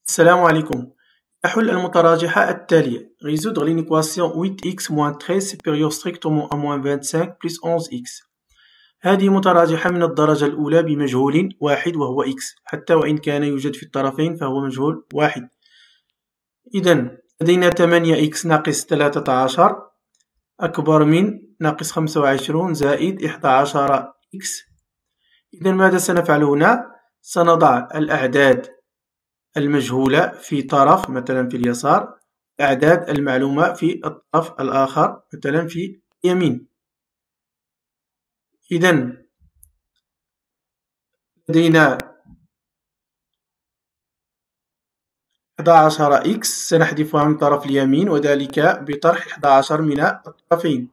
السلام عليكم. أحل المتراجحة التالية: résoudre l'inéquation 8x moins 13 supérieur strictement à moins 25 plus 11x. هذه متراجحة من الدرجة الأولى بمجهول واحد وهو x، حتى وإن كان يوجد في الطرفين فهو مجهول واحد. إذن لدينا 8x ناقص 13 أكبر من ناقص 25 زائد 11x. إذن ماذا سنفعل هنا؟ سنضع الأعداد المجهولة في طرف مثلا في اليسار، الأعداد المعلومة في الطرف الآخر مثلا في اليمين. إذن لدينا 11x سنحذفها من طرف اليمين، وذلك بطرح 11 من الطرفين.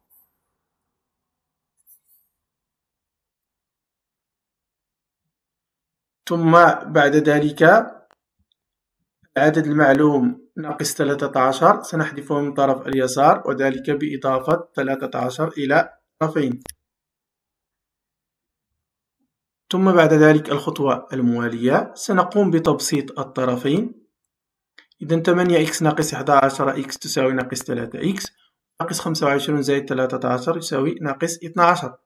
ثم بعد ذلك العدد المعلوم ناقص 13 سنحذفه من طرف اليسار، وذلك بإضافة 13 إلى الطرفين. ثم بعد ذلك الخطوة الموالية سنقوم بتبسيط الطرفين. إذن 8x ناقص 11x تساوي ناقص 3x، ناقص 25 زائد 13 يساوي ناقص 12.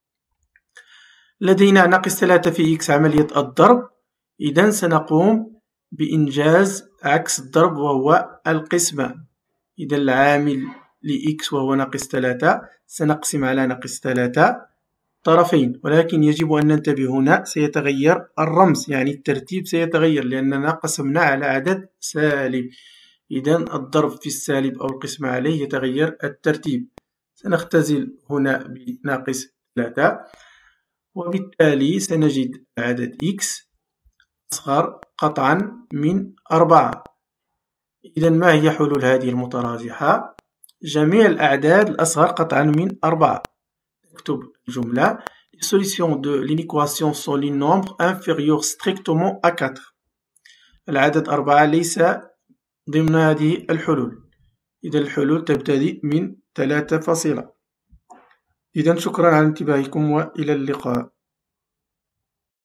لدينا ناقص 3 في x عملية الضرب، إذن سنقوم بإنجاز عكس الضرب وهو القسمة. إذن العامل لx وهو ناقص 3 سنقسم على ناقص 3 طرفين، ولكن يجب أن ننتبه هنا سيتغير الرمز، يعني الترتيب سيتغير لأننا قسمنا على عدد سالب. إذن الضرب في السالب أو القسمة عليه يتغير الترتيب. سنختزل هنا بناقص 3، وبالتالي سنجد العدد x أصغر قطعا من 4. إذن ما هي حلول هذه المتراجحة؟ جميع الأعداد الأصغر قطعا من 4. نكتب الجملة: Les solutions de l'inéquation sont les nombres inférieurs strictement à 4. العدد 4 ليس ضمن هذه الحلول. إذن الحلول تبتدئ من 3 فاصلة. إذن شكرا على انتباهكم وإلى اللقاء.